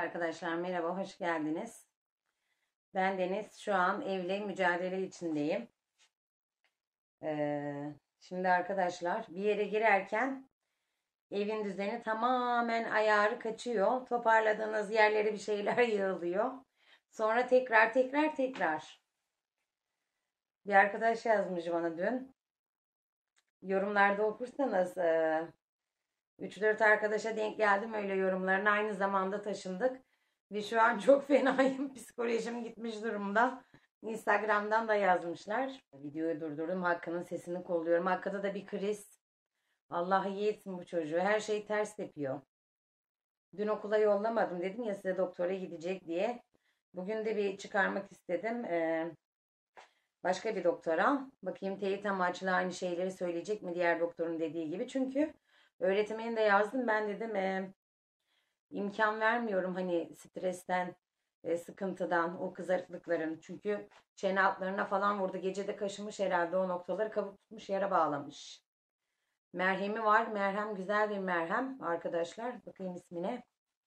Arkadaşlar merhaba, hoş geldiniz. Ben Deniz, şu an evle mücadele içindeyim. Şimdi arkadaşlar bir yere girerken evin düzeni tamamen ayarı kaçıyor. Toparladığınız yerlere bir şeyler yığılıyor. Sonra tekrar. Bir arkadaş yazmış bana dün. Yorumlarda okursanız 3-4 arkadaşa denk geldim öyle yorumlarına. Aynı zamanda taşındık. Ve şu an çok fenayım. Psikolojim gitmiş durumda. Instagram'dan da yazmışlar. Videoyu durdurdum. Hakkı'nın sesini kolluyorum. Hakkı'da da bir kriz. Allah iyi etsin bu çocuğu. Her şey ters tepiyor. Dün okula yollamadım. Dedim ya size doktora gidecek diye. Bugün de bir çıkarmak istedim. Başka bir doktora. Bakayım teyit amaçlı aynı şeyleri söyleyecek mi diğer doktorun dediği gibi. Çünkü öğretmeni de yazdım. Ben dedim imkan vermiyorum hani stresten, sıkıntıdan, o kızarıklıkların. Çünkü çene altlarına falan vurdu. Gece de kaşımış herhalde o noktaları kabuk tutmuş yara bağlamış. Merhemi var. Merhem güzel bir merhem arkadaşlar. Bakayım ismine.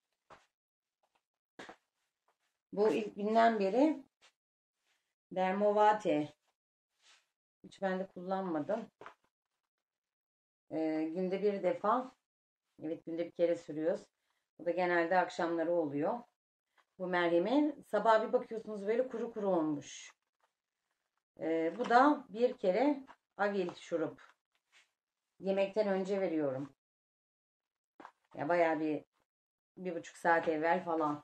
Bu ilk günden beri Dermovate. Hiç ben de kullanmadım. Günde bir defa. Evet günde bir kere sürüyoruz. Bu da genelde akşamları oluyor. Bu merhemi sabah bir bakıyorsunuz böyle kuru kuru olmuş. Bu da bir kere Avil şurup. Yemekten önce veriyorum. Ya bayağı bir buçuk saat evvel falan.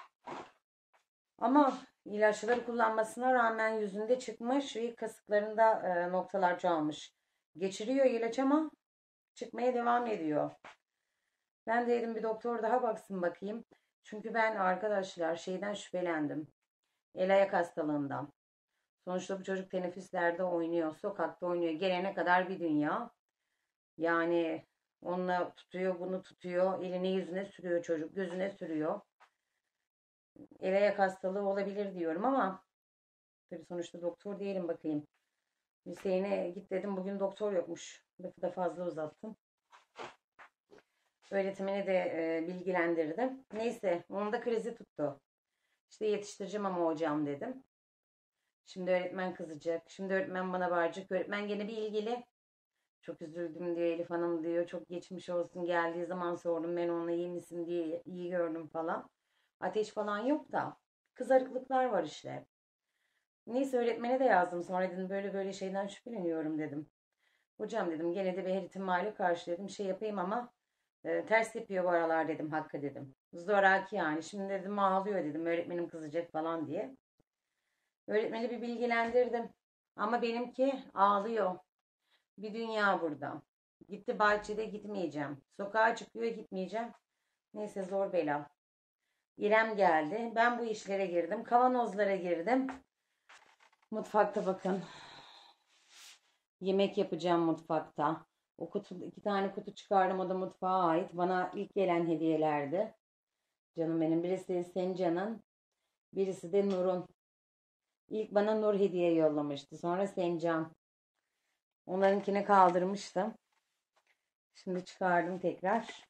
Ama ilaçları kullanmasına rağmen yüzünde çıkmış ve kasıklarında noktalar çoğalmış. Geçiriyor ilaç ama çıkmaya devam ediyor. Ben de dedim bir doktor daha baksın bakayım. Çünkü ben arkadaşlar şeyden şüphelendim. El ayak hastalığından. Sonuçta bu çocuk teneffüslerde oynuyor, sokakta oynuyor. Gelene kadar bir dünya. Yani onunla tutuyor, bunu tutuyor. Eline yüzüne sürüyor çocuk, gözüne sürüyor. El ayak hastalığı olabilir diyorum ama tabii sonuçta doktor değilim bakayım. Hüseyin'e git dedim bugün doktor yokmuş. Lafı da fazla uzattım. Öğretmeni de bilgilendirdim. Neyse onun da krizi tuttu. İşte yetiştireceğim ama hocam dedim. Şimdi öğretmen kızacak. Şimdi öğretmen bana bağıracak. Öğretmen gene bir ilgili. Çok üzüldüm diyor Elif Hanım diyor. Çok geçmiş olsun geldiği zaman sordum ben ona iyi misin diye iyi gördüm falan. Ateş falan yok da kızarıklıklar var işte. Neyse öğretmene de yazdım. Sonra dedim böyle böyle şeyden şüpheleniyorum dedim. Hocam dedim gene de bir her ihtimale karşı dedim şey yapayım ama ters yapıyor bu aralar dedim Hakkı dedim. Zoraki yani. Şimdi dedim ağlıyor dedim öğretmenim kızacak falan diye. Öğretmeni bir bilgilendirdim. Ama benimki ağlıyor. Bir dünya burada. Gitti bahçede gitmeyeceğim. Sokağa çıkıyor gitmeyeceğim. Neyse zor bela. İrem geldi. Ben bu işlere girdim. Kavanozlara girdim. Mutfakta bakın. Yemek yapacağım mutfakta. O kutu, 2 tane kutu çıkardım. O da mutfağa ait. Bana ilk gelen hediyelerdi. Canım benim. Birisi Sencan'ın. Birisi de Nur'un. İlk bana Nur hediye yollamıştı. Sonra Sencan. Onlarınkini kaldırmıştım. Şimdi çıkardım tekrar.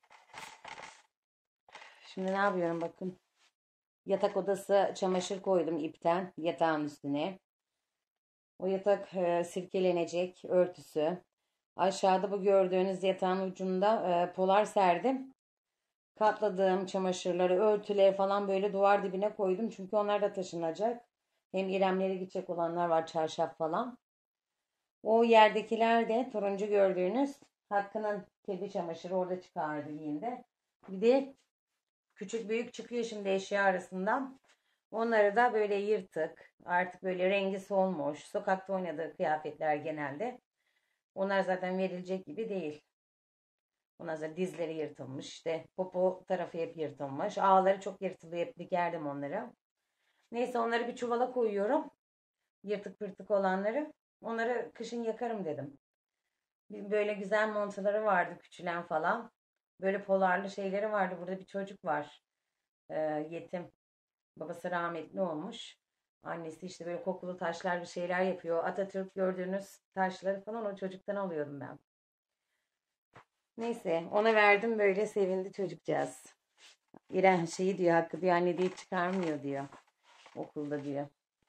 Şimdi ne yapıyorum bakın. Yatak odası çamaşır koydum ipten yatağın üstüne. O yatak sirkelenecek örtüsü. Aşağıda bu gördüğünüz yatağın ucunda polar serdim. Katladığım çamaşırları, örtüleri falan böyle duvar dibine koydum. Çünkü onlar da taşınacak. Hem İremlere gidecek olanlar var çarşaf falan. O yerdekiler de turuncu gördüğünüz Hakkı'nın kedi çamaşırı orada çıkardı giyindi. Bir de küçük büyük çıkıyor şimdi eşya arasından. Onları da böyle yırtık, artık böyle rengi solmuş, sokakta oynadığı kıyafetler genelde. Onlar zaten verilecek gibi değil. Ondan sonra dizleri yırtılmış, işte popo tarafı hep yırtılmış. Ağları çok yırtılı, hep dikerdim onları. Neyse onları bir çuvala koyuyorum. Yırtık pırtık olanları. Onları kışın yakarım dedim. Böyle güzel montaları vardı küçülen falan. Böyle polarlı şeyleri vardı. Burada bir çocuk var. Yetim. Babası rahmetli olmuş. Annesi işte böyle kokulu taşlar bir şeyler yapıyor. Atatürk gördüğünüz taşları falan o çocuktan alıyordum ben. Neyse ona verdim böyle sevindi çocukcağız. İrem şeyi diyor, Hakkı diyor, anne diye çıkarmıyor diyor. Okulda diyor.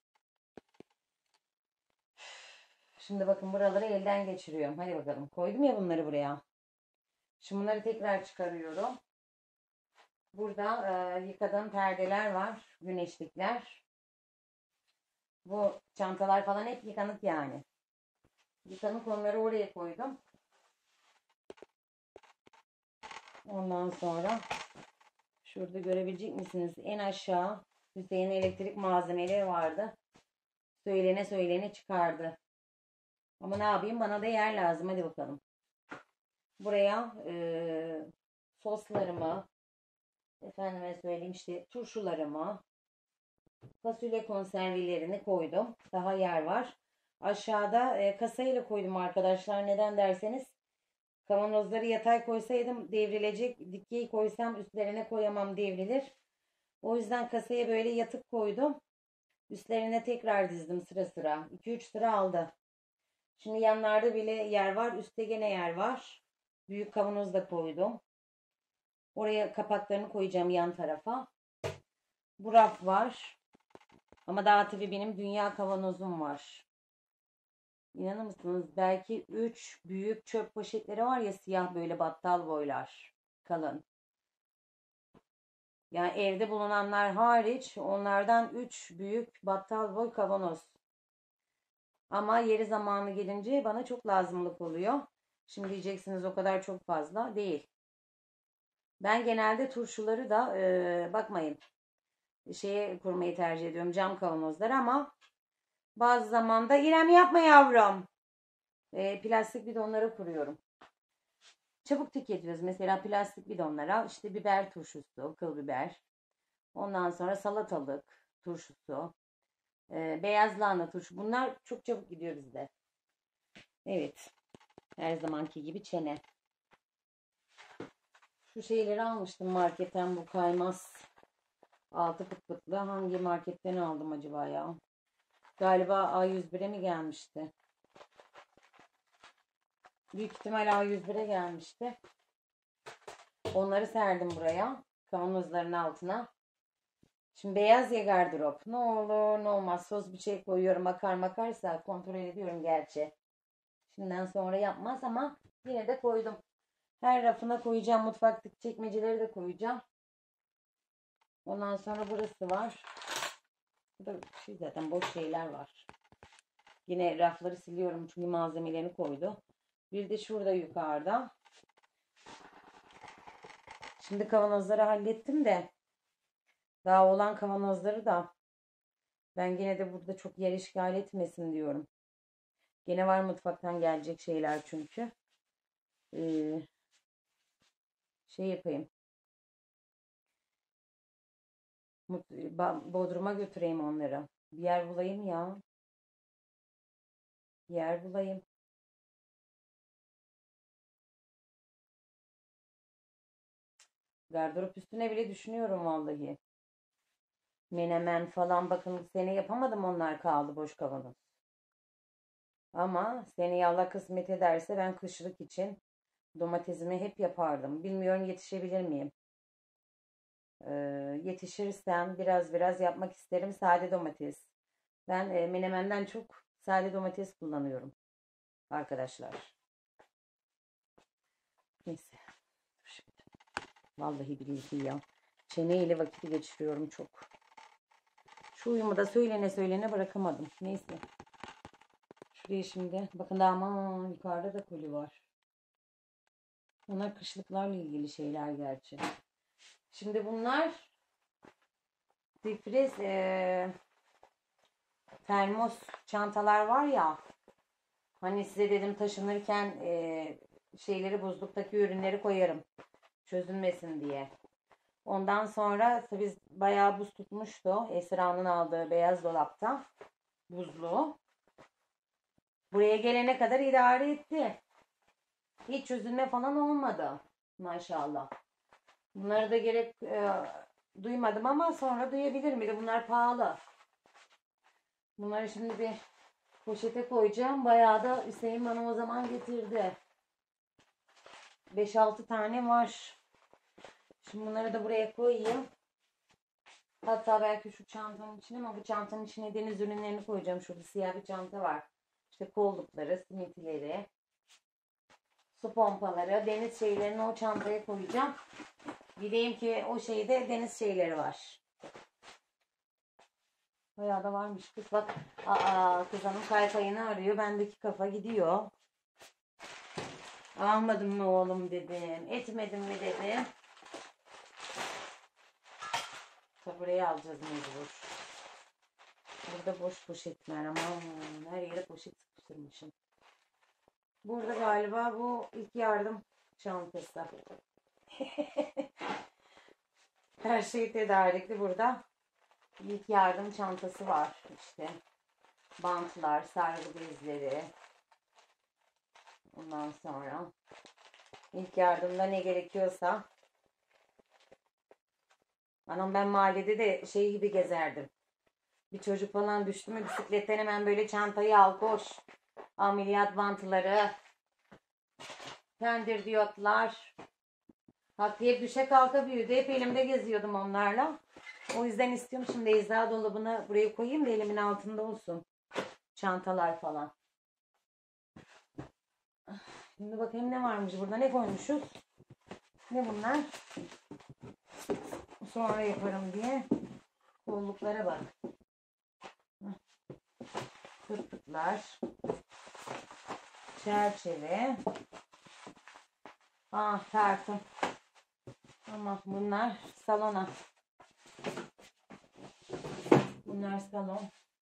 Şimdi bakın buraları elden geçiriyorum. Hadi bakalım. Koydum ya bunları buraya. Şimdi bunları tekrar çıkarıyorum. Burada yıkadığım perdeler var. Güneşlikler. Bu çantalar falan hep yıkanık yani. Yıkanık, onları oraya koydum. Ondan sonra şurada görebilecek misiniz? En aşağı Hüseyin elektrik malzemeleri vardı. Söylene söylene çıkardı. Ama ne yapayım? Bana da yer lazım. Hadi bakalım. Buraya soslarımı, efendime söyleyeyim işte turşularımı, fasulye konservelerini koydum. Daha yer var. Aşağıda kasayla koydum arkadaşlar. Neden derseniz kavanozları yatay koysaydım devrilecek. Dikey koysam üstlerine koyamam, devrilir. O yüzden kasaya böyle yatık koydum. Üstlerine tekrar dizdim sıra sıra. 2-3 sıra aldı. Şimdi yanlarda bile yer var. Üstte gene yer var. Büyük kavanoz da koydum. Oraya kapaklarını koyacağım yan tarafa. Bu raf var. Ama daha tabii benim dünya kavanozum var. İnanır mısınız? Belki 3 büyük çöp poşetleri var ya, siyah böyle battal boylar. Kalın. Yani evde bulunanlar hariç onlardan 3 büyük battal boy kavanoz. Ama yeri zamanı gelince bana çok lazımlık oluyor. Şimdi diyeceksiniz o kadar çok fazla. Değil. Ben genelde turşuları da bakmayın şeye kurmayı tercih ediyorum, cam kavanozlar, ama bazı zamanda İrem yapma yavrum. Plastik bidonlara kuruyorum. Çabuk tüketiyoruz. Mesela plastik bidonlara işte biber turşusu, kıl biber. Ondan sonra salatalık turşusu, beyaz lahana turşu. Bunlar çok çabuk gidiyor bizde. Evet. Her zamanki gibi çene. Şu şeyleri almıştım marketten, bu kaymaz. Altı pıt pıtlı. Hangi marketten aldım acaba ya? Galiba A101'e mi gelmişti? Büyük ihtimal A101'e gelmişti. Onları serdim buraya. Kavanozların altına. Şimdi beyaz ya gardırop. Ne olur ne olmaz. Sos bir şey koyuyorum. Makarsa kontrol ediyorum gerçi. Şimdiden sonra yapmaz ama yine de koydum. Her rafına koyacağım. Mutfaktaki çekmeceleri de koyacağım. Ondan sonra burası var. Burada zaten boş şeyler var. Yine rafları siliyorum çünkü malzemelerini koydu. Bir de şurada yukarıda. Şimdi kavanozları hallettim de daha olan kavanozları da ben yine de burada çok yer işgal etmesin diyorum. Gene var mutfaktan gelecek şeyler çünkü. Şey yapayım. Bodrum'a götüreyim onları. Bir yer bulayım ya. Bir yer bulayım. Gardırop üstüne bile düşünüyorum vallahi. Menemen falan, bakın sene yapamadım, onlar kaldı boş kavanoz. Ama seneye Allah kısmet ederse ben kışlık için domatesimi hep yapardım. Bilmiyorum yetişebilir miyim? Ee, Yetişirsem biraz biraz yapmak isterim sade domates. Ben menemenden çok sade domates kullanıyorum arkadaşlar. Neyse. Vallahi billahi ya. Çeneyle vakit geçiriyorum çok. Şu uyumu da söylene söylene bırakamadım. Neyse. Şuraya şimdi. Bakın daha aman yukarıda da koli var. Onlar kışlıklarla ilgili şeyler gerçi. Şimdi bunlar difriz termos çantalar var ya. Hani size dedim taşınırken şeyleri, buzluktaki ürünleri koyarım. Çözülmesin diye. Ondan sonra tabii bayağı buz tutmuştu. Esra'nın aldığı beyaz dolapta. Buzlu. Buraya gelene kadar idare etti. Hiç çözülme falan olmadı. Maşallah. Bunları da gerek duymadım ama sonra duyabilir miydi? Bunlar pahalı. Bunları şimdi bir poşete koyacağım. Bayağı da Hüseyin bana o zaman getirdi. 5-6 tane var. Şimdi bunları da buraya koyayım. Hatta belki şu çantanın içine, ama bu çantanın içine deniz ürünlerini koyacağım. Şurada siyah bir çanta var. İşte kollukları, simitileri, su pompaları, deniz şeylerini o çantaya koyacağım. Bileyim ki o şeyde deniz şeyleri var. Bayağı da varmış kız. Bak, kız hanım kaykayını arıyor. Bendeki kafa gidiyor. Almadın mı oğlum dedim. Etmedin mi dedim. Buraya alacağız mecbur. Burada boş poşetler, ama her yere poşet sıkıştırmışım. Burada galiba bu ilk yardım çantası. Her şey tedarikli burada. İlk yardım çantası var işte. Bantlar, sargı bezleri. Ondan sonra ilk yardımda ne gerekiyorsa. Anam, ben mahallede de şey gibi gezerdim. Bir çocuk falan düştü mü bisikletten hemen böyle çantayı al koş. Ameliyat bantları. Tendirdiyotlar. Hakkı düşe kalka büyüdü. Hep elimde geziyordum onlarla. O yüzden istiyorum şimdi eczacı dolabına buraya koyayım da elimin altında olsun. Çantalar falan. Şimdi bakayım ne varmış burada. Ne koymuşuz? Ne bunlar? Sonra yaparım diye. Kolluklara bak. Fırfıklar. Çerçeve. Tartım. Ama bunlar salona. Bunlar salon.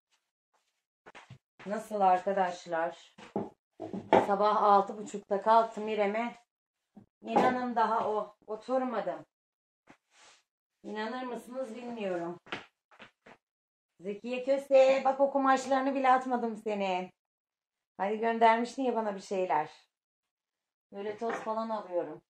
Nasıl arkadaşlar? Sabah 6.30'da kalktım İrem'e. İnanın daha oturmadım. İnanır mısınız bilmiyorum. Zekiye Köse, bak o kumaşlarını bile atmadım senin. Hadi göndermiştin ya bana bir şeyler. Böyle toz falan alıyorum.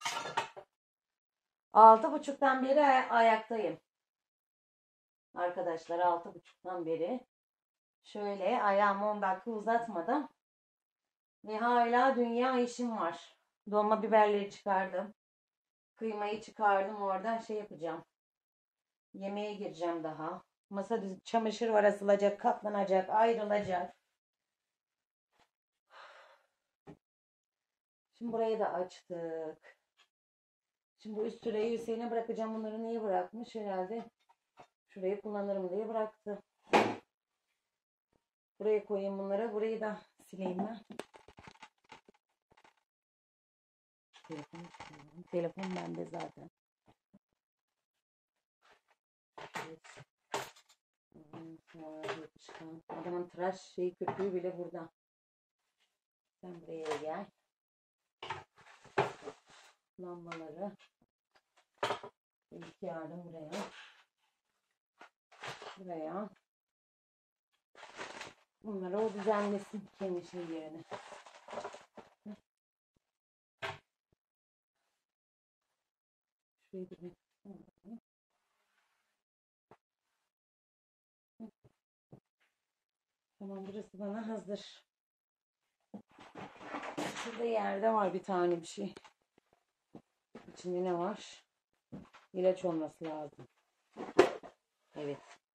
6.30'dan beri ayaktayım. Arkadaşlar 6.30'dan beri. Şöyle ayağımı 10 dakika uzatmadım. Ve hala dünya işim var. Dolma biberleri çıkardım. Kıymayı çıkardım, oradan şey yapacağım. Yemeğe gireceğim daha. Masa çamaşır var, asılacak, katlanacak, ayrılacak. Şimdi burayı da açtık. Şimdi bu üst süreyi Hüseyin'e bırakacağım. Bunları niye bırakmış? Herhalde şurayı kullanırım diye bıraktı. Buraya koyayım bunları. Burayı da sileyim ben. Telefon bende zaten. Evet. Adamın tıraş şeyi, köpüğü bile burada. Sen buraya gel. Lambaları. İlk yardım buraya. Buraya. Bunları o düzenlesin kendi şeylerini. Şurayı bir tamam, burası bana hazır. Şurada yerde var bir tane bir şey. İçinde ne var? İlaç olması lazım. Evet.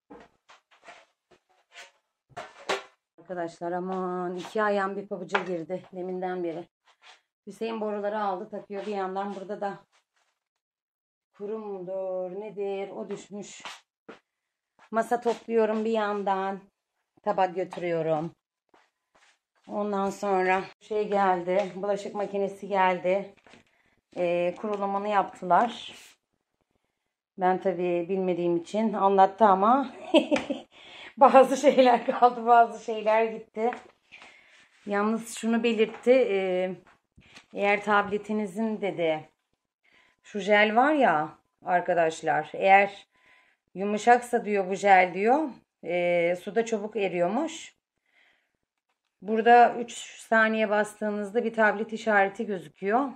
Arkadaşlar aman, 2 ayağım bir pabuca girdi deminden beri. Hüseyin boruları aldı takıyor, bir yandan burada da kurum mudur nedir o düşmüş. Masa topluyorum bir yandan. Tabak götürüyorum. Ondan sonra şey geldi. Bulaşık makinesi geldi. Kurulumunu yaptılar. Ben tabii bilmediğim için anlattı ama bazı şeyler kaldı, bazı şeyler gitti. Yalnız şunu belirtti. Eğer tabletinizin dedi şu jel var ya arkadaşlar, eğer yumuşaksa diyor bu jel diyor, suda çabuk eriyormuş. Burada 3 saniye bastığınızda bir tablet işareti gözüküyor.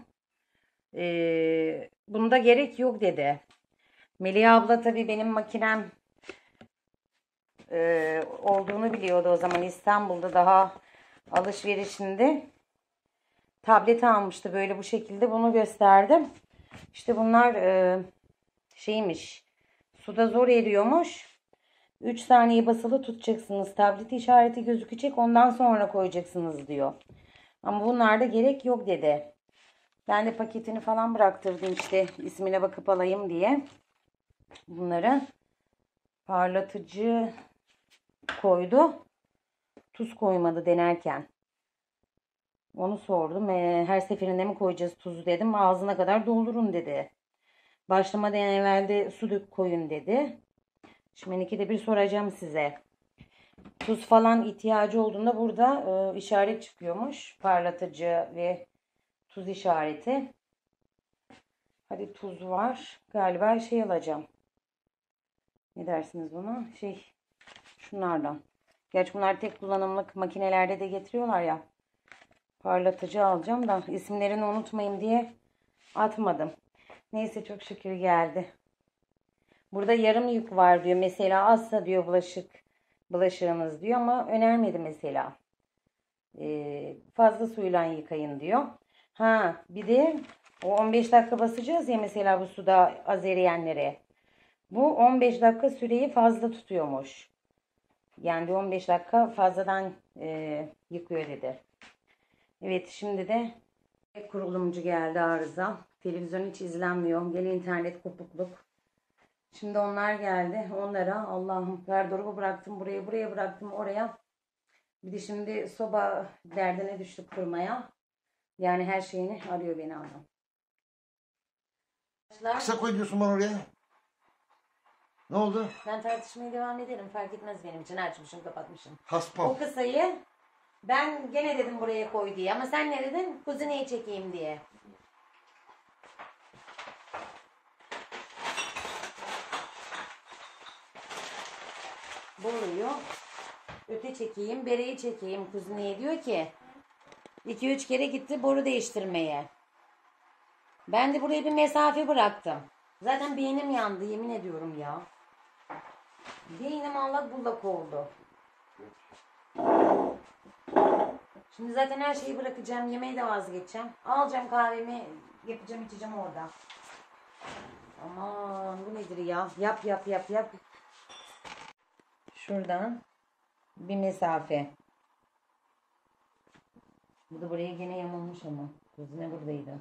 Bunda gerek yok dedi. Melih abla tabii benim makinem olduğunu biliyordu o zaman, İstanbul'da daha alışverişinde. Tablet almıştı böyle bu şekilde, bunu gösterdim. İşte bunlar şeymiş. Suda zor eriyormuş. 3 saniye basılı tutacaksınız. Tablet işareti gözükecek. Ondan sonra koyacaksınız diyor. Ama bunlarda gerek yok dedi. Ben de paketini falan bıraktırdım işte ismine bakıp alayım diye. Bunları parlatıcı koydu. Tuz koymadı denerken. Onu sordum. Her seferinde mi koyacağız tuzu dedim. Ağzına kadar doldurun dedi. Başlamadan evvel de su dök koyun dedi. Şimdi ikide bir soracağım size. Tuz falan ihtiyacı olduğunda burada işaret çıkıyormuş. Parlatıcı ve tuz işareti. Hadi tuz var. Galiba şey alacağım. Ne dersiniz buna? Şunlardan. Gerçi bunlar tek kullanımlık makinelerde de getiriyorlar ya. Parlatıcı alacağım da isimlerini unutmayayım diye atmadım. Neyse çok şükür geldi. Burada yarım yük var diyor. Mesela azsa diyor bulaşığınız diyor ama önermedi mesela. Fazla suyla yıkayın diyor. Ha bir de o 15 dakika basacağız ya mesela bu suda az eriyenlere. Bu 15 dakika süreyi fazla tutuyormuş. Yani 15 dakika fazladan yıkıyor dedi. Evet şimdi de kurulumcu geldi arıza. Televizyon hiç izlenmiyor. Gene internet kopukluk. Şimdi onlar geldi. Onlara Allah'ım gardırobu bıraktım buraya bıraktım oraya. Bir de şimdi soba derdine düştük kurmaya. Yani her şeyini arıyor beni adam. Kısa koy diyorsun bana oraya. Ne oldu? Ben tartışmaya devam ederim. Fark etmez benim için. Açmışım kapatmışım. Haspam. O kısayı ben gene dedim buraya koy diye. Ama sen ne dedin? Kuzineyi çekeyim diye. Boruyu öte çekeyim, bereyi çekeyim kuzineye diyor ki 2-3 kere gitti boru değiştirmeye. Ben de buraya bir mesafe bıraktım. Zaten beynim yandı yemin ediyorum ya. Beynim allak bullak oldu. Şimdi zaten her şeyi bırakacağım. Yemeği de vazgeçeceğim. Alacağım kahvemi yapacağım içeceğim orada. Aman bu nedir ya? Yap. Şuradan bir mesafe. Bu da buraya gene yamulmuş ama. Kuzine buradaydı.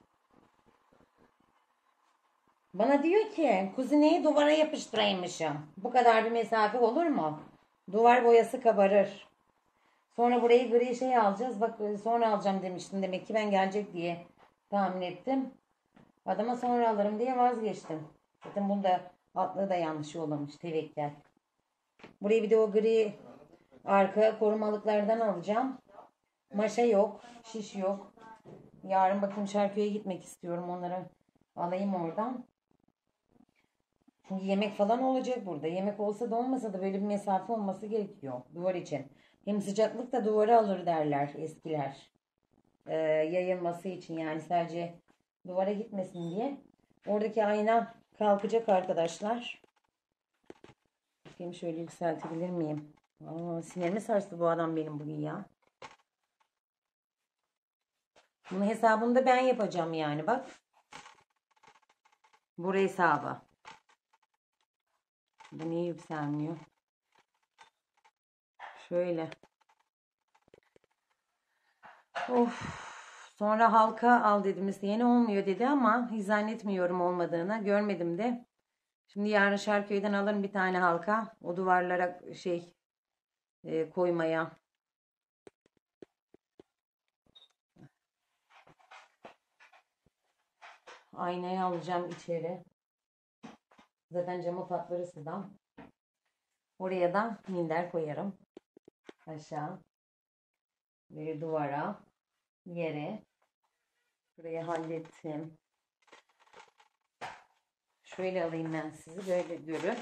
Bana diyor ki kuzineyi duvara yapıştıraymışım. Bu kadar bir mesafe olur mu? Duvar boyası kabarır. Sonra burayı gri şey alacağız. Bak sonra alacağım demiştin. Demek ki ben gelecek diye tahmin ettim. Adama sonra alırım diye vazgeçtim. Zaten bunda altlığı da yanlış yollamış. Tevekkül. Burayı bir de o gri arka korumalıklardan alacağım. Maşa yok. Şiş yok. Yarın bakın Şarköy'e gitmek istiyorum. Onları alayım oradan. Çünkü yemek falan olacak burada. Yemek olsa da olmasa da böyle bir mesafe olması gerekiyor. Duvar için. Hem sıcaklık da duvara alır derler eskiler. Yayılması için yani sadece duvara gitmesin diye. Oradaki ayna kalkacak arkadaşlar. Bakayım şöyle yükseltebilir miyim? Sinirimi sarstı bu adam benim bugün ya. Bunun hesabını da ben yapacağım yani bak. Bu hesabı. Bu niye yükselmiyor? Şöyle. Of. Sonra halka al dedim isteyene olmuyor dedi ama hiç zannetmiyorum olmadığını. Görmedim de. Şimdi yarın Şarköy'den alırım bir tane halka. O duvarlara koymaya. Aynayı alacağım içeri. Zaten camı patları sıdan. Oraya da minder koyarım. Aşağı. Böyle duvara. Yere. Burayı hallettim. Şöyle alayım ben sizi. Böyle görün.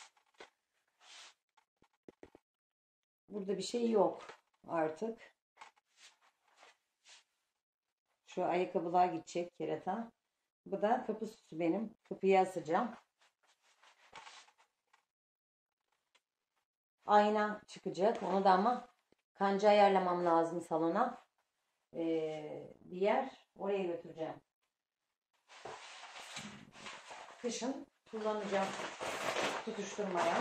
Burada bir şey yok artık. Şu ayakkabılar gidecek kerata. Bu da kapı süsü benim. Kapıyı asacağım. Ayna çıkacak. Onu da ama kanca ayarlamam lazım salona. Bir yer. Oraya götüreceğim. Kışın kullanacağım tutuşturmaya.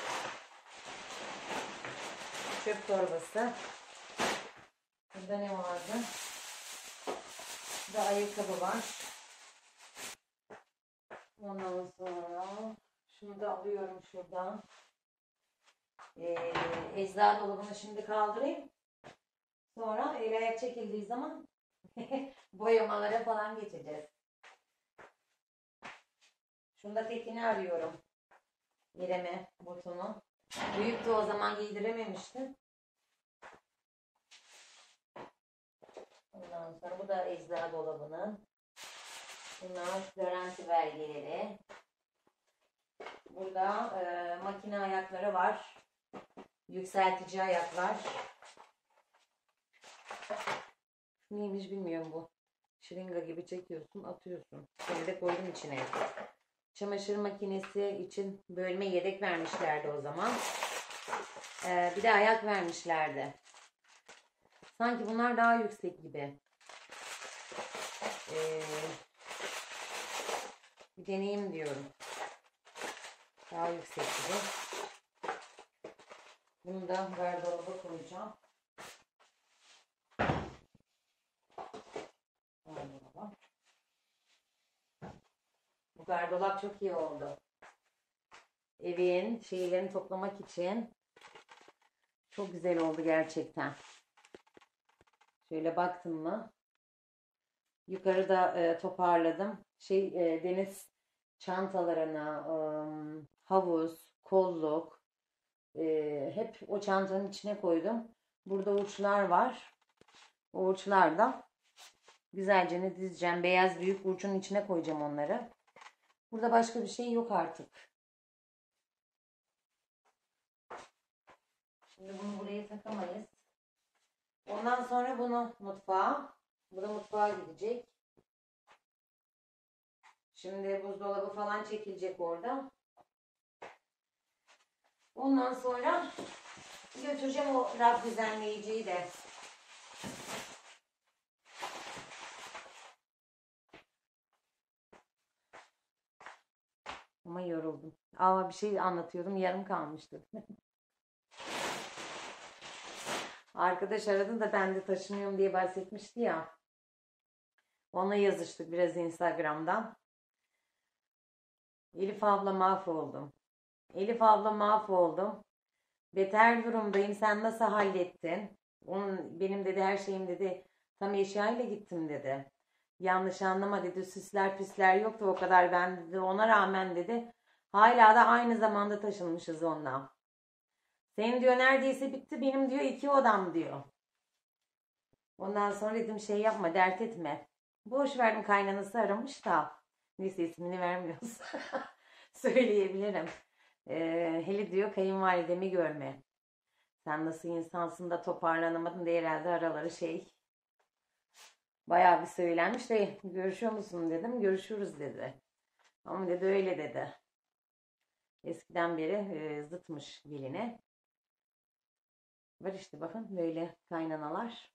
Çöp torbası. Burada ne vardı? Burada ayakkabı var. Ondan sonra şunu da alıyorum şuradan. Eczacı dolabını şimdi kaldırayım. Sonra el ayak çekildiği zaman boyamalara falan geçeceğiz. Şunda tekini arıyorum. İrem'e botunu. Büyüktü o zaman giydirememiştim. Ondan sonra bu da eczacı dolabının. Bunlar garanti belgeleri. Burada makine ayakları var. Yükseltici ayaklar. Neymiş bilmiyorum bu. Şırınga gibi çekiyorsun, atıyorsun. Seni de koydum içine. Çamaşır makinesi için bölme yedek vermişlerdi o zaman. Bir de ayak vermişlerdi. Sanki bunlar daha yüksek gibi. Bir deneyim diyorum. Daha yüksek gibi. Bunu da gardıroba koyacağım. Bu gardırop çok iyi oldu. Evin şeylerini toplamak için çok güzel oldu gerçekten. Şöyle baktım mı? Yukarıda toparladım. Deniz çantalarını, havuz, kolluk hep o çantanın içine koydum. Burada uçlar var. O uçlar da güzelce ne dizeceğim. Beyaz büyük uçun içine koyacağım onları. Burada başka bir şey yok artık. Şimdi bunu buraya takamayız. Ondan sonra bunu mutfağa. Bu da mutfağa gidecek. Şimdi buzdolabı falan çekilecek orada. Ondan sonra götüreceğim o raf düzenleyiciyi de. Ama yoruldum. Ama bir şey anlatıyordum, yarım kalmıştı. Arkadaş aradı da ben de taşınıyorum diye bahsetmişti ya. Onunla yazıştık biraz Instagram'dan. Elif abla mahvoldum. Elif abla mahvoldum. Beter durumdayım. Sen nasıl hallettin? Benim dedi her şeyim dedi. Tam eşyayla gittim dedi. Yanlış anlama dedi. Süsler pisler yoktu o kadar ben dedi. Ona rağmen dedi. Hala da aynı zamanda taşınmışız onunla. Senin diyor neredeyse bitti. Benim diyor 2 odam diyor. Ondan sonra dedim şey yapma dert etme. Boş verdim kaynanası aramış da. Neyse ismini vermiyoruz. Söyleyebilirim. Hele diyor kayınvalidemi görme. Sen nasıl insansın da toparlanamadın diye herhalde araları bayağı bir söylenmiş de görüşüyor musun dedim. Görüşürüz dedi. Ama dedi öyle dedi. Eskiden beri zıtmış diline. Var işte bakın böyle kaynanalar.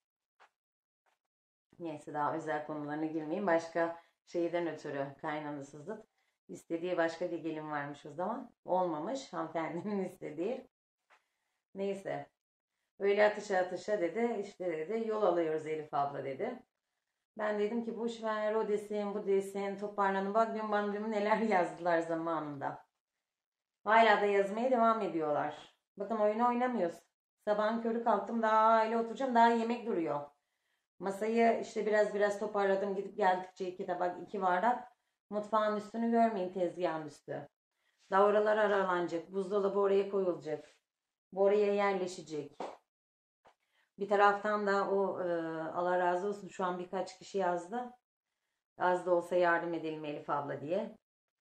Neyse daha özel konularına girmeyeyim. Başka şeyden ötürü kaynanası zıt. İstediği başka bir gelin varmış o zaman. Olmamış. Hanımefendinin istediği. Neyse. Öyle atışa dedi. İşte dedi yol alıyoruz Elif abla dedi. Ben dedim ki boş ver o desin bu desin toparlanın. Bak diyorum bana diyorum neler yazdılar zamanında. Hala da yazmaya devam ediyorlar. Bakın oyunu oynamıyoruz. Sabahın körü kalktım daha aile oturacağım daha yemek duruyor. Masayı işte biraz toparladım gidip geldikçe 2 tabak 2 bardak. Mutfağın üstünü görmeyin tezgahın üstü. Daha oralar aralanacak. Buzdolabı oraya koyulacak. Bu oraya yerleşecek. Bir taraftan da o Allah razı olsun şu an birkaç kişi yazdı. Az da olsa yardım edelim Elif abla diye.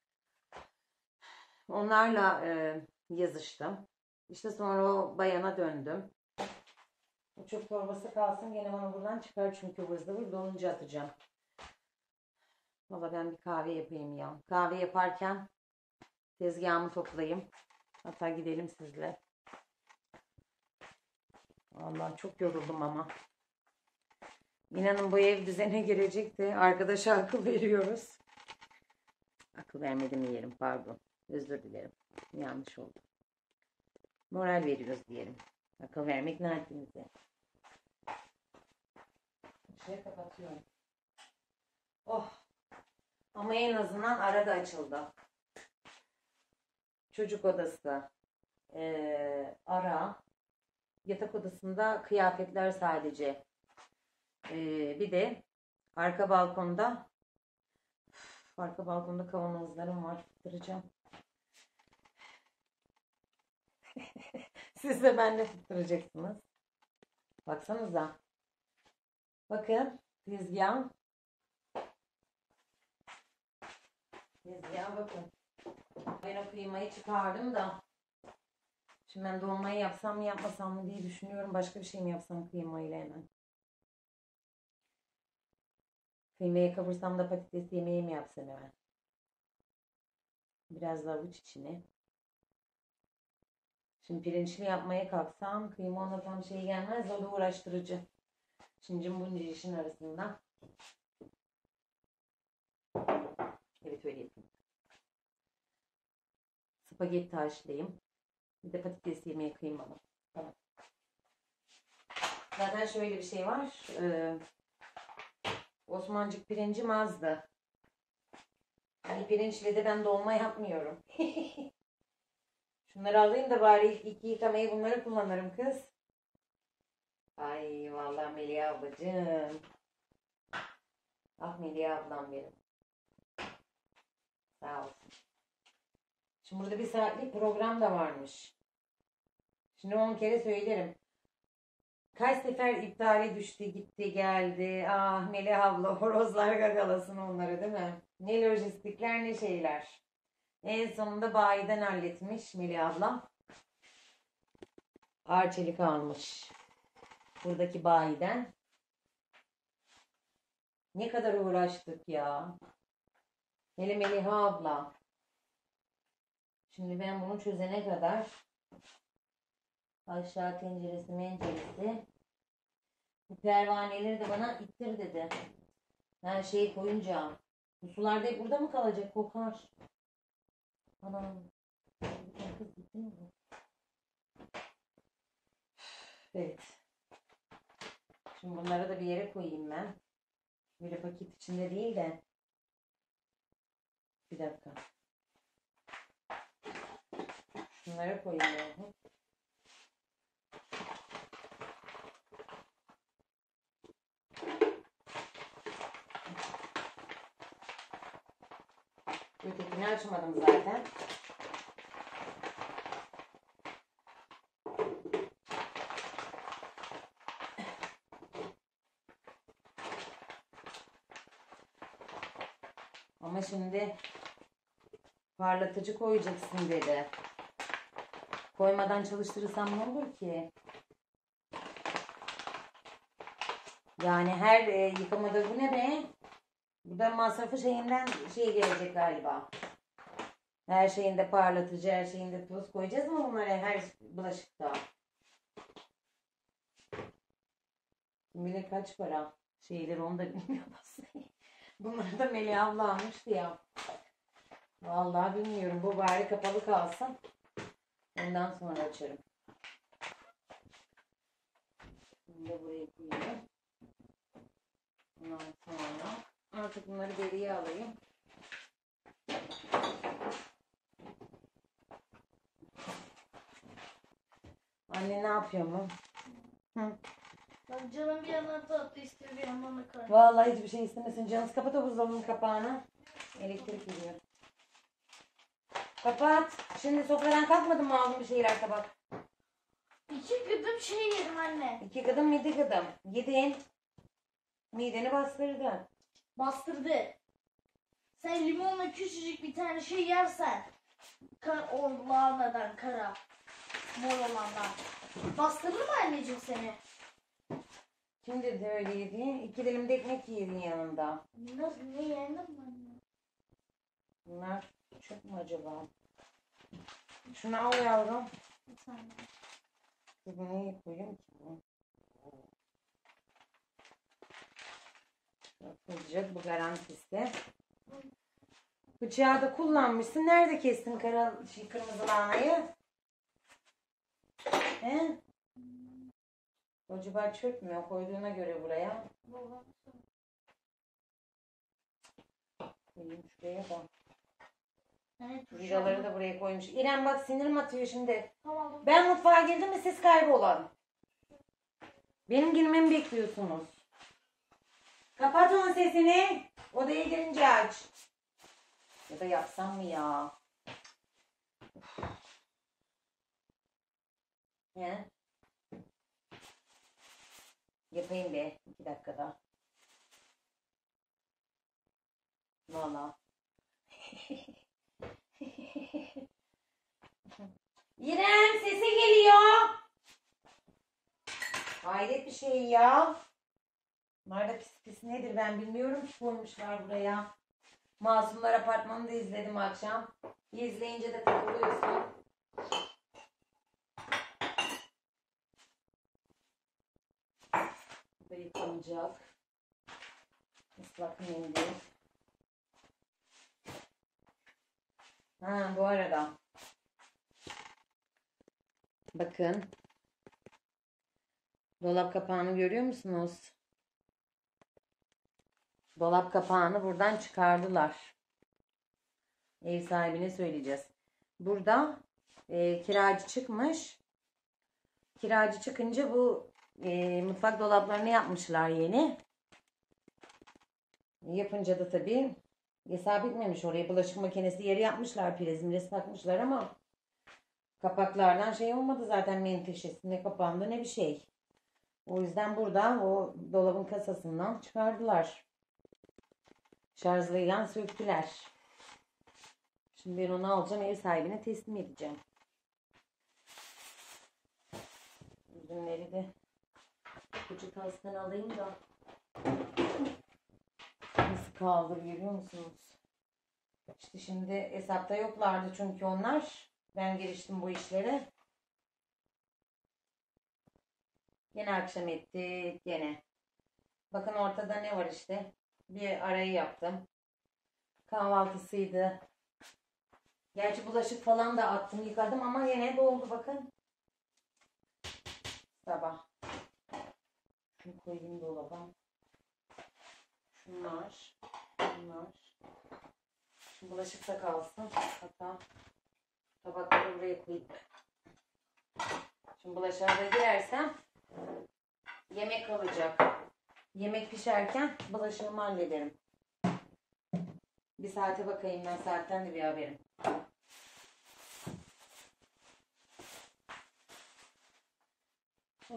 Onlarla yazıştım. İşte sonra o bayana döndüm. O çöp torbası kalsın gene bana buradan çıkar çünkü ıvır zıvır dolunca atacağım. Valla ben bir kahve yapayım ya. Kahve yaparken tezgahımı toplayayım. Hatta gidelim sizle. Vallahi çok yoruldum ama. İnanın bu ev düzene girecekti. Arkadaşa akıl veriyoruz. Akıl vermedim diyelim, pardon. Özür dilerim. Yanlış oldu. Moral veriyoruz diyelim. Akıl vermek ne haddimize. Şuraya kapatıyorum. Oh. Ama en azından arada açıldı. Çocuk odası. Ara. Yatak odasında kıyafetler sadece. Bir de arka balkonda kavanozlarım var. Fıttıracağım. Siz de benimle fıttıracaksınız. Baksanıza. Bakın. Tezgah. Tezgah bakın. Ben o kıymayı çıkardım da. Şimdi ben dolmayı yapsam mı yapmasam mı diye düşünüyorum. Başka bir şey mi yapsam kıymayla hemen. Kıymayı kavursam da patates yemeği mi yapsam hemen. Biraz da avuç içine. Şimdi pirinçli yapmaya kalksam kıyma ona tam şey gelmez. O da uğraştırıcı. Şimdi bunca işin arasında. Evet öyle yapayım. Spagetti haşlayayım. Bir de patates yemeği kıymalı. Tamam. Zaten şöyle bir şey var. Osmancık pirincim azdı. Hani pirinçle de ben dolma yapmıyorum. Şunları alayım da bari ilk yıkamayı bunları kullanırım kız. Ay vallahi Melih ablacığım. Ah Melih ablam benim. Sağ olsun. Şimdi burada bir saatlik program da varmış. Şimdi 10 kere söylerim. Kaç sefer iptali düştü, gitti, geldi. Ah Melih abla horozlar gagalasın onları değil mi? Ne lojistikler ne şeyler. En sonunda bayiden halletmiş Melih abla. Arçelik almış. Buradaki bayiden. Ne kadar uğraştık ya. Hele Melih abla. Şimdi ben bunu çözene kadar aşağı tenceresi menceresi. Bu pervaneleri de bana ittir dedi. Her şeyi koyunca. Bu sular da hep burada mı kalacak? Kokar. Anam. Kız gitti mi bu? Evet. Şimdi bunları da bir yere koyayım ben. Böyle paket içinde değil de. Bir dakika. Şunları koyayım yani. Ötekini açmadım zaten. Ama şimdi parlatıcı koyacaksın dedi. Koymadan çalıştırırsam ne olur ki? Yani her yıkamada bu ne be? Bu da masrafı şeyinden şey gelecek galiba. Her şeyinde parlatıcı, her şeyinde toz koyacağız mı bunları her bulaşıkta? Kim bilir kaç para şeyleri onu da bilmiyoruz. Bunları da Melih abla almıştı ya. Vallahi bilmiyorum. Bu bari kapalı kalsın. Ondan sonra açarım. Bunu da buraya koyayım. Ondan sonra artık bunları geriye alayım. Anne ne yapıyor mu? Hı. Bak canım bir yandan tatlı istiyor bir yandan makarna. Vallahi hiçbir şey istemesin. Canınız kapat o buzdolabının kapağını. Elektrik geliyor. Kapat. Şimdi sofradan kalkmadın mı aldın bir şeyler tabak? 2 gıdım şey yedim anne. 2 gıdım mide gıdım. Yedin. Mideni bastırdı. Bastırdı. Sen limonla küçücük bir tane şey yersen. O lahanadan kara. Mor olandan. Bastırır mı anneciğim seni? Kim dedi öyle yedi? 2 dilim de ekmek yedin yanında. Ne yendim mi anne? Bunlar çok mu acaba? Şunu al yavrum. Bir tane. Bunu neye koyayım ki? Olacak bu garantisi. Bıçağı da kullanmışsın. Nerede kestin kırmızı lahanayı? He? Acaba çökmüyor koyduğuna göre buraya. Koyayım şuraya da. Evet, Vidaları da buraya koymuş. İrem bak sinirim atıyor şimdi. Tamam. Ben mutfağa girdim mi siz kaybolun. Benim girmemi bekliyorsunuz. Kapat onun sesini. Odaya girince aç. Ya da yapsam mı ya? He? Yapayım be. 2 dakikada. Valla. İrem sesi geliyor. Hayret bir şey ya. Bunlar da pis pis nedir ben bilmiyorum ki koymuşlar buraya. Masumlar Apartmanı'nda izledim akşam. İzleyince de takılıyorsun. Bu da yıkanacak. Islak mendil. Ha bu arada. Bakın. Dolap kapağını görüyor musunuz? Dolap kapağını buradan çıkardılar. Ev sahibine söyleyeceğiz. Burada kiracı çıkmış. Kiracı çıkınca bu mutfak dolaplarını yapmışlar yeni. Yapınca da tabii hesap etmemiş oraya. Bulaşık makinesi yeri yapmışlar. Priz takmışlar ama kapaklardan şey olmadı zaten menteşesi. Ne kapandı ne bir şey. O yüzden burada o dolabın kasasından çıkardılar. Şarjlıyla söktüler. Şimdi ben onu alacağım ev sahibine teslim edeceğim. Ürünleri de kucu tastan alayım da nasıl kaldı görüyor musunuz? İşte şimdi hesapta yoklardı çünkü onlar. Ben giriştim bu işlere. Gene akşam ettik gene. Bakın ortada ne var işte. Bir arayı yaptım. Kahvaltısıydı. Gerçi bulaşık falan da attım yıkadım ama yine doldu bakın. Sabah. Şunu koyayım dolaba. Şunlar. Bunlar. Şimdi bulaşık da kalsın. Hatta tabakları buraya koyayım. Şimdi bulaşığa da girersem yemek kalacak. Yemek pişerken bulaşığımı hallederim. Bir saate bakayım ben saatten de bir haberim. Oh.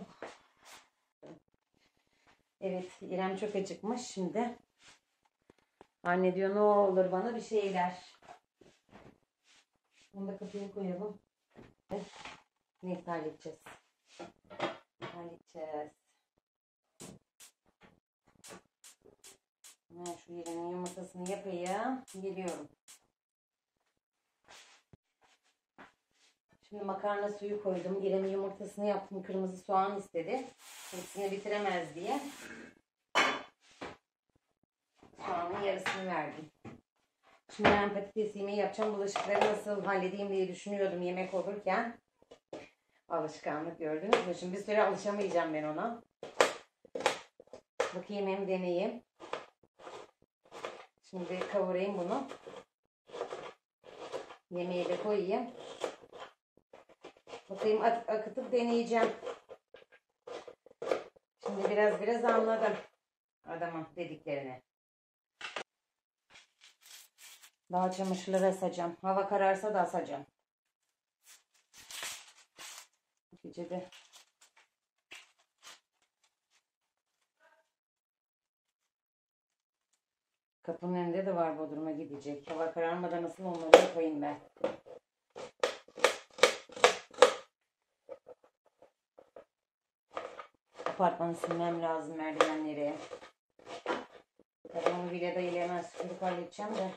Evet İrem çok acıkmış şimdi. Anne diyor ne olur bana bir şeyler. Bunu da kapıya koyalım. Neyse halledeceğiz. Halledeceğiz. Ben şu İrem'in yumurtasını yapayım. Geliyorum. Şimdi makarna suyu koydum. İrem'in yumurtasını yaptım. Kırmızı soğan istedi. Hepsini bitiremez diye. Soğanın yarısını verdim. Şimdi ben patates yemeği yapacağım. Bulaşıkları nasıl halledeyim diye düşünüyordum yemek olurken. Alışkanlık gördünüz mü? Şimdi bir süre alışamayacağım ben ona. Bakayım hem deneyeyim. Şimdi kavurayım bunu. Yemeği de koyayım. Bakayım akıtıp deneyeceğim. Şimdi biraz anladım adamın dediklerini. Daha çamaşırları asacağım. Hava kararsa da asacağım. Gece de kapının önünde de var Bodrum'a gidecek. Hava kararmadan nasıl onları yapayım ben. Apartmanı silmem lazım merdivenleri. Tabii onu bile de ile hemen süpürüp halledeceğim de.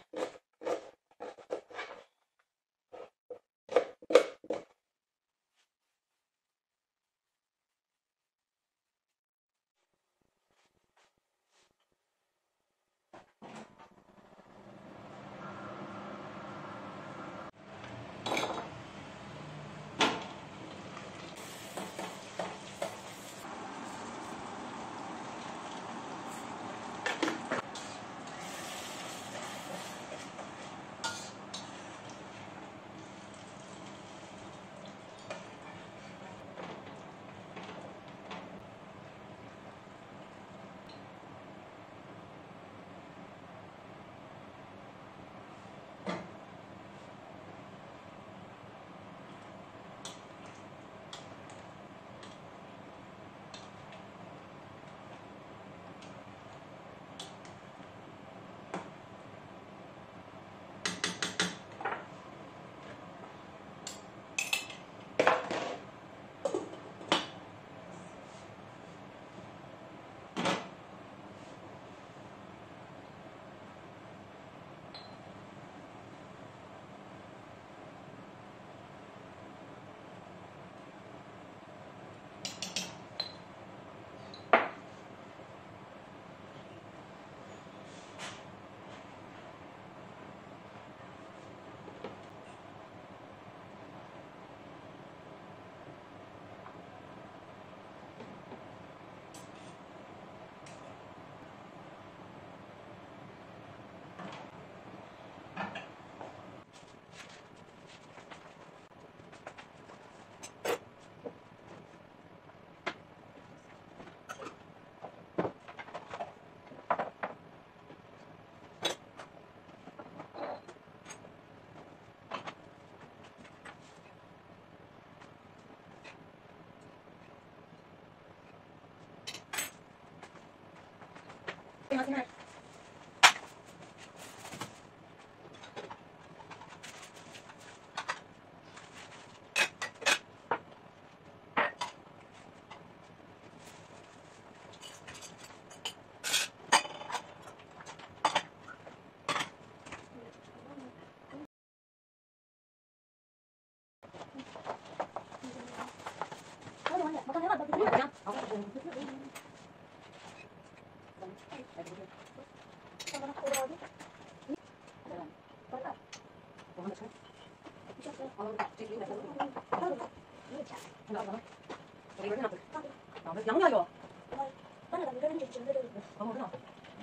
Yağmur yağıyor. Bana da görünce içimde de Tamam orada.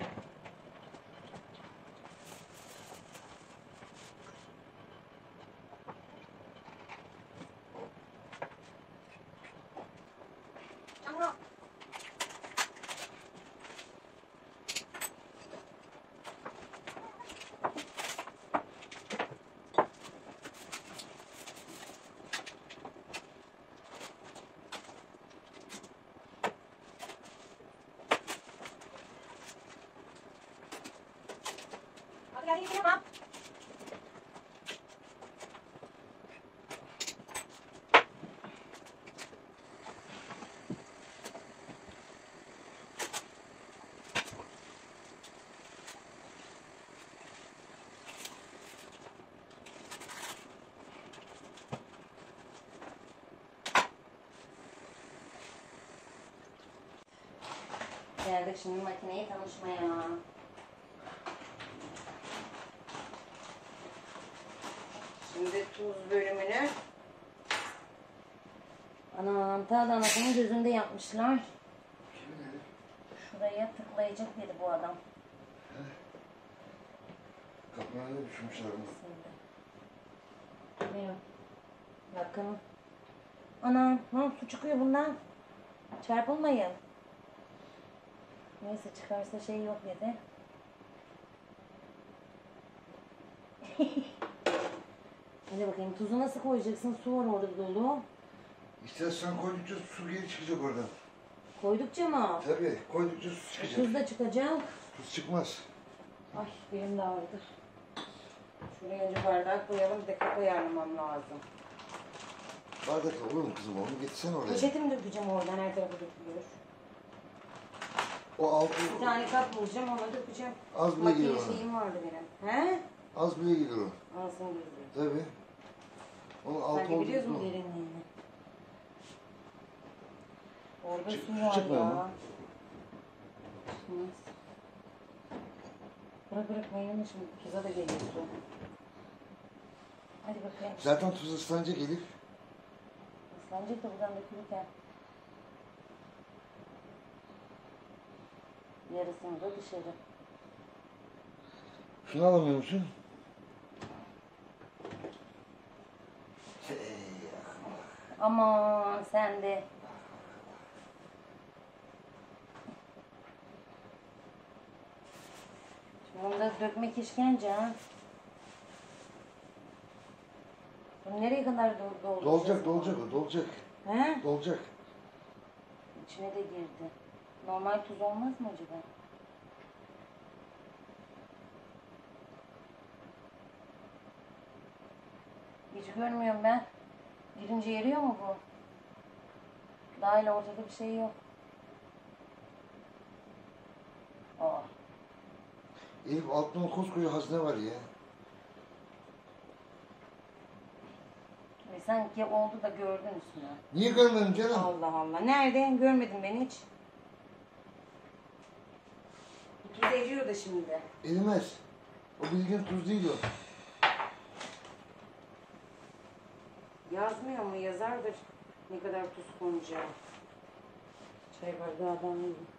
Hadi gel yine. Geldik şimdi makineyi tanışmaya. Şimdi tuz bölümünü anam ta da anasının gözünde yapmışlar. Şuraya tıklayacak dedi bu adam. Kapılarına düşmüşler ama. Bilmiyorum. Yakın. Anam su çıkıyor bundan. Çarpılmayın. Neyse çıkarsa şey yok dedi. Hadi bakayım tuzu nasıl koyacaksın? Su var orada dolu. İstersen koydukça su geri çıkacak oradan. Koydukça mı? Tabii koydukça su çıkacak. Tuz da çıkacak. Tuz çıkmaz. Ay benim de ağrıdı. Şuraya önce bardak koyalım. Bir de kapı ayarlamam lazım. Bardak olur mu kızım onu getirsene oraya. Poşetimi dökeceğim oradan, her tarafa dökülüyor. O altı Bir tane kap bulacağım, ona dökeceğim. az bile gelir Makine ona. şeyim vardı benim. He? Az bile gelir o. Alsın gözü. Tabii. Onun altı Sanki olduğu biliyorsun zaman. derinliğini. Orada Çık- su var çıkmıyor ya. mu? Çıkmaz. Bırak mayını şimdi tuza da geliyor su. Hadi bakayım. Zaten tuz ıslanınca gelir. Islanacak da buradan dökülürken. Yarısını da dışarı. Şunu alamıyor musun? Aman sen de. Şimdi bunu da dökmek işkence ha. Bunu nereye kadar dolduracağız? Dolacak o, dolacak. He? Dolacak. İçine de girdi. Normal tuz olmaz mı acaba? Hiç görmüyorum ben. Girince eriyor mu bu? Daha ile ortada bir şey yok. Aa. Elif altında koskoca hazne var ya. Sanki oldu da gördün üstüne. Niye görmedim canım? Allah Allah. Nerede? Görmedin beni hiç. Bu tuz eriyor da şimdi. Erimez. O bildiğin tuz değil o. Yazmıyor mu? Yazardır. Ne kadar tuz konacağı. Çay bardağından yiyin.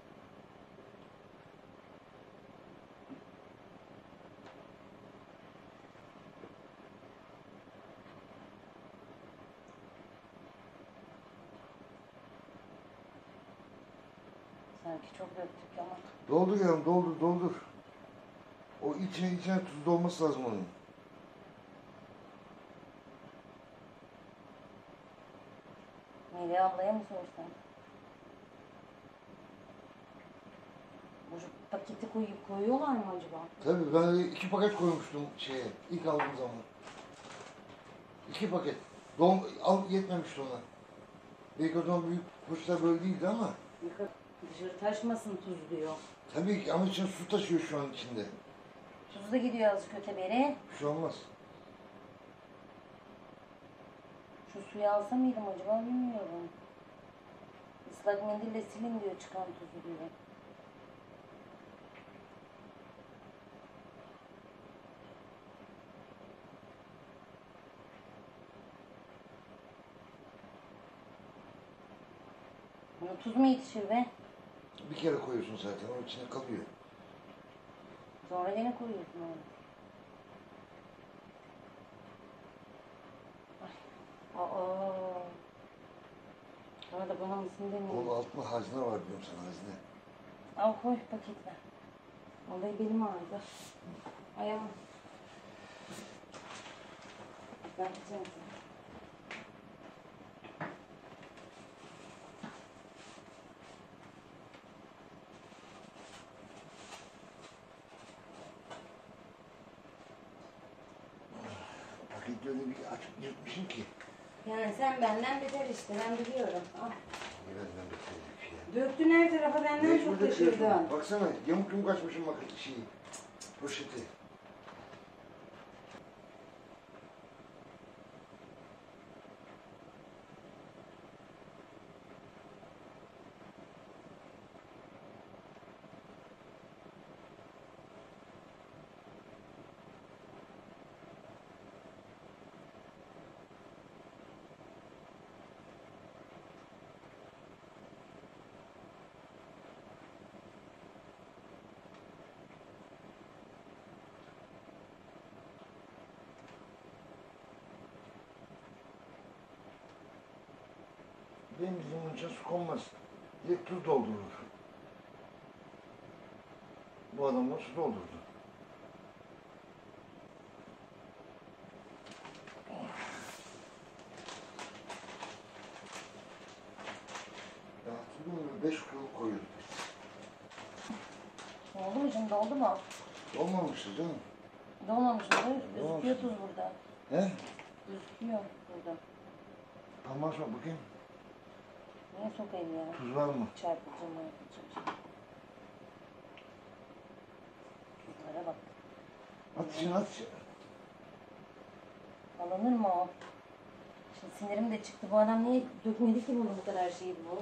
Sanki çok döktük ama. Doldur yavrum, doldur. O içine tuz dolması lazım onun. Melih ablaya mı sorsan? Bu Paketi koyuyorlar mı acaba? Tabii ben 2 paket koymuştum şeye ilk aldığım zaman. 2 paket. Yetmemişti ona. Belki o zaman büyük poşetler böyle değildi ama. Dışarı taşmasın tuz diyor. Tabii ki ama içine su taşıyor şu an içinde. Tuz da gidiyor azıcık öteberi. Bir şey olmaz. Şu suyu alsa mıydım acaba bilmiyorum. Islak mendille silin diyor çıkan tuzu diyor. Buna tuz mu yetişir be? Bir kere koyuyorsun zaten o içine kalıyor. Sonra gene koyuyorsun onu. Aa. Bana da bana mısın demiyor. Onun altında hazne var diyorum sana hazne. Al koy paketler. Vallahi belim ağrıdı. Ayağım. Ben tutayım seni. Paketi öyle bir açıp yırtmışım ki. Yani sen benden beter işte ben biliyorum. Al. Birazdan bekledik ya. Döktün her tarafa benden Mecbur çok döküyorsun. taşırdın. Baksana yamuk yumuk açmışım bak şeyi. Poşeti. Benim bizim bunun içine su konmaz. Direkt tuz doldurur. Bu adam da su doldurdu. Ya hatırlıyor musun? 5 kilo koyuyorduk. Oldu mu şimdi oldu mu? Olmamıştı canım. Dolmamış mı? Gözüküyor Dolmamış. tuz burada. He? Gözüküyor burada. Anlaşma bakayım. Niye sokayım ya? Tuz var mı? Çarpıcı mı yapacağım? Tuzlara bak. At içine at içine. Alınır mı o? Şimdi sinirim de çıktı. Bu adam niye dökmedi ki bunu bu kadar şeyi bu?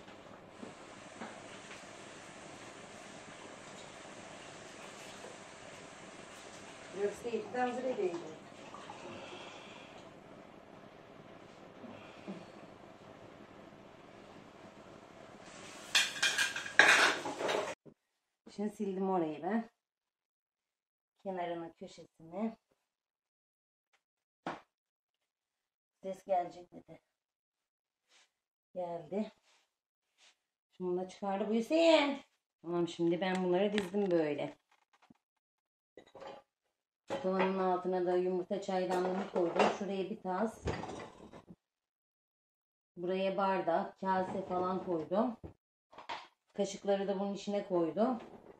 Yoksa ipten hazır edeydi. Şimdi sildim orayı ben. Kenarını, köşesini. Ses gelecek dedi. Geldi. Şimdi bunu da çıkardı bu Hüseyin. Tamam şimdi ben bunları dizdim böyle. Tavanın altına da yumurta çaydanlığını koydum. Şuraya bir tas. Buraya bardak, kase falan koydum. Kaşıkları da bunun içine koydum.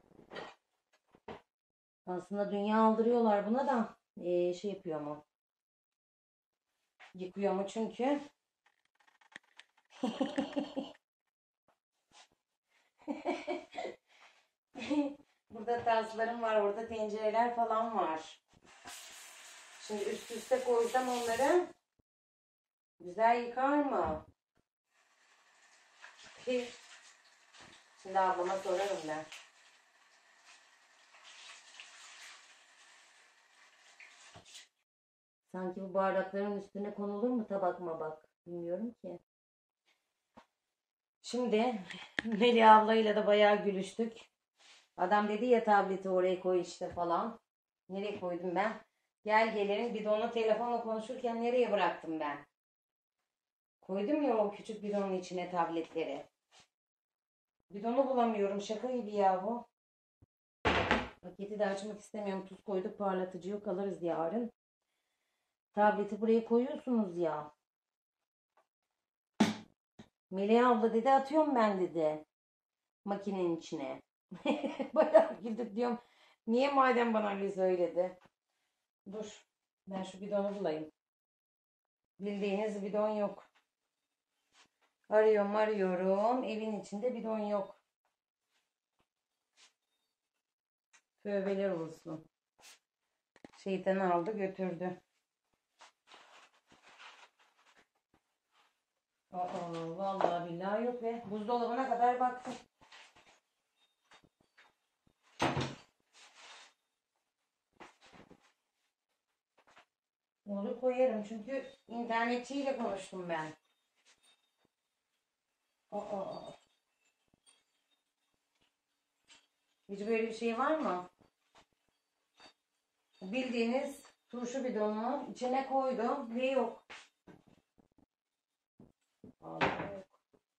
Aslında dünya aldırıyorlar buna da şey yapıyor mu? Yıkıyor mu çünkü? Burada taslarım var, orada tencereler falan var. Şimdi üst üste koysam onları güzel yıkar mı? Şimdi ablama sorarım ben. Sanki bu bardakların üstüne konulur mu tabak mabak? Bilmiyorum ki. Şimdi Melih ablayla da bayağı gülüştük. Adam dedi ya tableti oraya koy işte falan. Nereye koydum ben? Gel gelelim bidonu telefonla konuşurken nereye bıraktım ben? Koydum ya o küçük bidonun içine tabletleri. Bidonu bulamıyorum. Şaka gibi ya bu. Paketi de açmak istemiyorum. Tuz koyduk, parlatıcı yok, alırız yarın. Tableti buraya koyuyorsunuz ya. Melih abla dedi atıyorum ben dedi. Makinenin içine. Bayağı güldük diyorum. Niye madem bana öyle söyledi? Dur. Ben şu bidonu bulayım. Bildiğiniz bidon yok. Arıyorum. Evin içinde bidon yok. Tövbeler olsun. Şeytan aldı götürdü. Vallahi billahi yok be. Buzdolabına kadar baktım. Onu koyarım çünkü internetçiyle konuştum ben. Hiç böyle bir şey var mı? Bildiğiniz turşu bidonu içine koydum ve yok. Vallahi yok.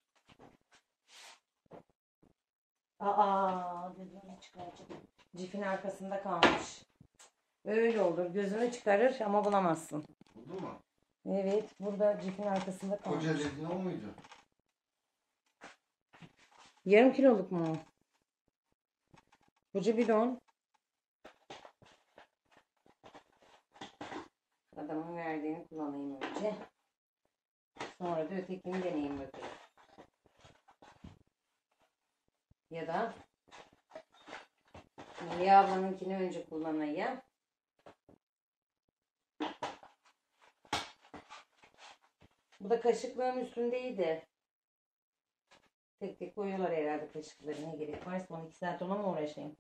Gözünü çıkaracak. Cifin arkasında kalmış. Öyle olur. Gözünü çıkarır ama bulamazsın. Buldu mu? Evet. Burada cifin arkasında kalmış. Koca dediğin o muydu? Yarım kiloluk mu o? Koca bidon. Adamın verdiğini kullanayım önce. Sonra da ötekini deneyeyim bakayım. Ya da Melih ablanınkini önce kullanayım. Bu da kaşıklığın üstündeydi. Tek tek koyuyorlar herhalde kaşıkları. Ne gerek var? Son 2 saat ona mı uğraşayım?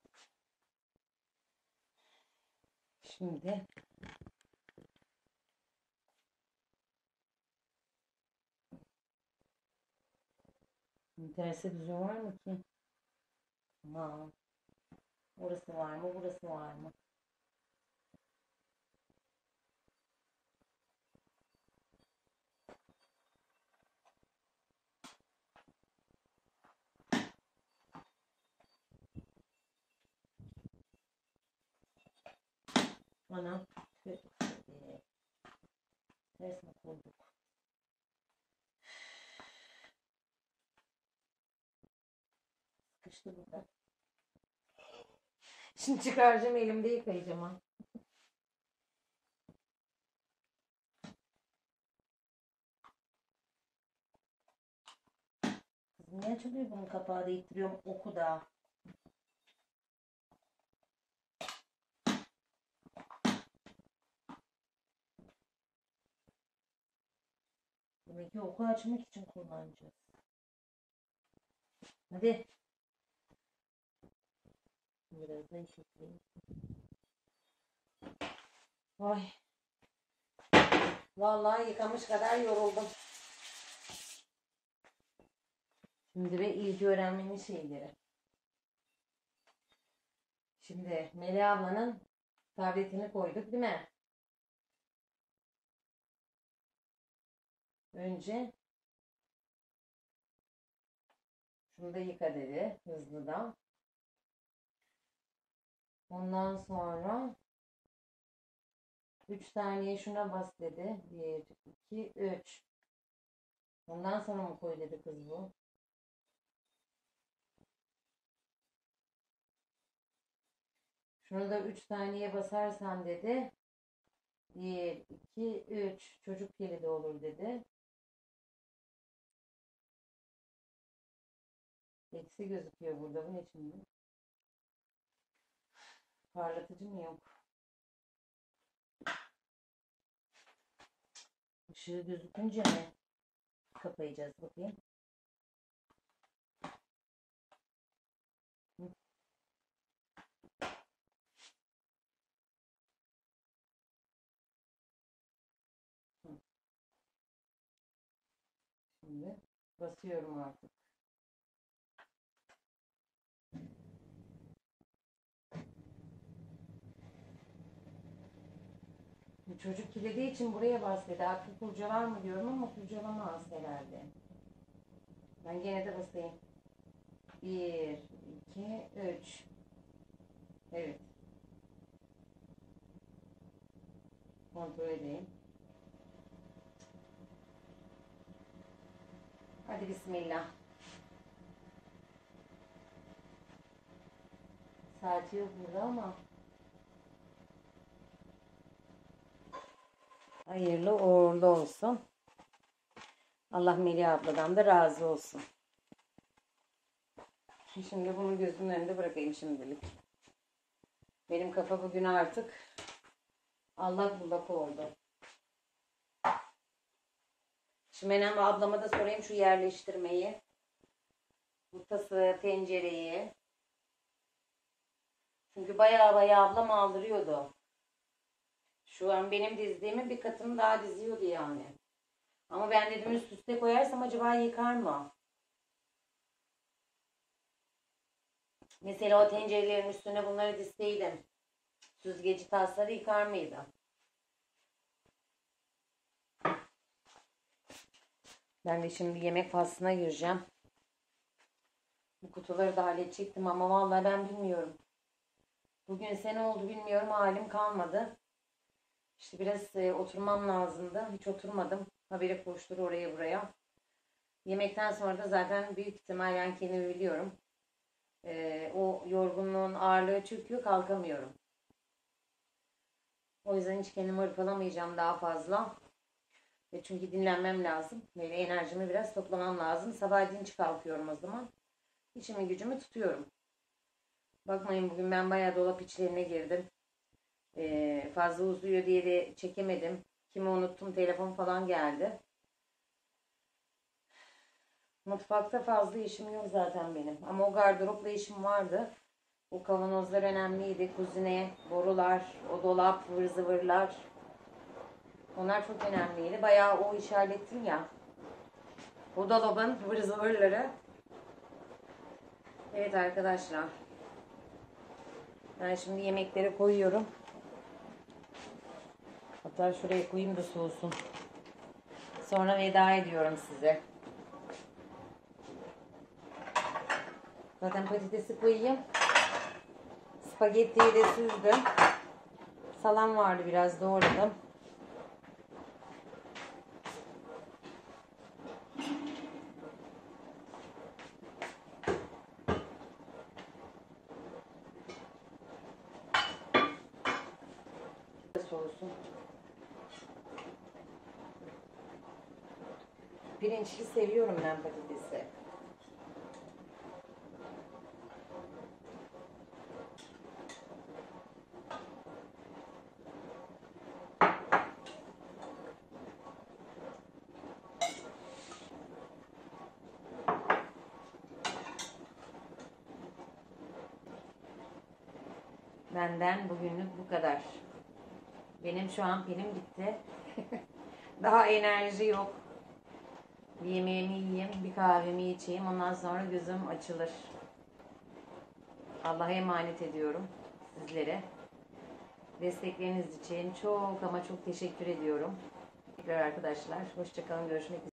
Şimdi tersi düzü var mı ki? Tamam. Orası var mı? Burası var mı? Ana. Ters mi koyduk? Sıkıştı burada. Şimdi çıkaracağım elimde yıkayacağım ha. Kızım niye açılıyor bunun kapağı da ittiriyorum oku da. Demek ki oku açmak için kullanacağız. Hadi. Biraz da yıkayayım. Ay. Vallahi yıkamış kadar yoruldum. Şimdi ve ilgi öğrenmenin şeyleri. Şimdi Melih ablanın tabletini koyduk değil mi? Önce şunu da yıka dedi hızlıdan. Ondan sonra 3 saniye şuna bas dedi. 1, 2, 3. Ondan sonra mı koy dedi kız bu? Şunu da 3 saniye basarsan dedi. 1, 2, 3. Çocuk kilidi olur dedi. Eksi gözüküyor burada. Bu ne şimdi? Parlatıcı mı yok? Işığı gözükünce mi kapayacağız bakayım? Şimdi basıyorum artık. Bu çocuk kilidi için buraya bas dedi. Aklı kurcalar mı diyorum ama kurcalamaz herhalde. Ben gene de basayım. 1, 2, 3. Evet. Kontrol edeyim. Hadi bismillah. Saati yok burada ama. Hayırlı uğurlu olsun. Allah Melih abladan da razı olsun. Şimdi bunu gözümün önünde bırakayım şimdilik. Benim kafa bugün artık allak bullak oldu. Şimdi Menem ablama da sorayım şu yerleştirmeyi. Bu tası, tencereyi. Çünkü baya ablam aldırıyordu. Şu an benim dizdiğimin bir katını daha diziyordu yani. Ama ben dedim üst üste koyarsam acaba yıkar mı? Mesela o tencerelerin üstüne bunları dizseydim. Süzgeci tasları yıkar mıydı? Ben de şimdi yemek faslına gireceğim. Bu kutuları da halledecektim ama vallahi ben bilmiyorum. Bugün sene oldu bilmiyorum, halim kalmadı. İşte biraz oturmam lazımdı. Hiç oturmadım. Habire koştur oraya buraya. Yemekten sonra da zaten büyük ihtimal yani kendimi biliyorum. O yorgunluğun ağırlığı çöküyor, kalkamıyorum. O yüzden hiç kendimi hırpalamayacağım daha fazla. Çünkü dinlenmem lazım. Böyle enerjimi biraz toplamam lazım. Sabah dinç kalkıyorum o zaman. İçimi gücümü tutuyorum. Bakmayın bugün ben bayağı dolap içlerine girdim. Fazla uzuyor diye de çekemedim. Kimi unuttum, telefon falan geldi. Mutfakta fazla işim yok zaten benim. Ama o gardıropla işim vardı. O kavanozlar önemliydi. Kuzine, borular, o dolap, ıvır zıvırlar. Onlar çok önemliydi. Bayağı o işi hallettim ya. O dolabın ıvır zıvırları. Evet arkadaşlar. Ben şimdi yemekleri koyuyorum. Hatta şuraya koyayım da soğusun. Sonra veda ediyorum size. Zaten patatesi koyayım. Spagettiyi de süzdüm. Salam vardı, biraz doğradım. Soğusun. Pirinçli seviyorum ben patatesi. Benden bugünlük bu kadar. Benim şu an pilim bitti. Daha enerji yok. Bir yemeğimi yiyeyim, bir kahvemi içeyim. Ondan sonra gözüm açılır. Allah'a emanet ediyorum sizlere. Destekleriniz için çok ama çok teşekkür ediyorum. Tekrar arkadaşlar. Hoşça kalın. Görüşmek üzere.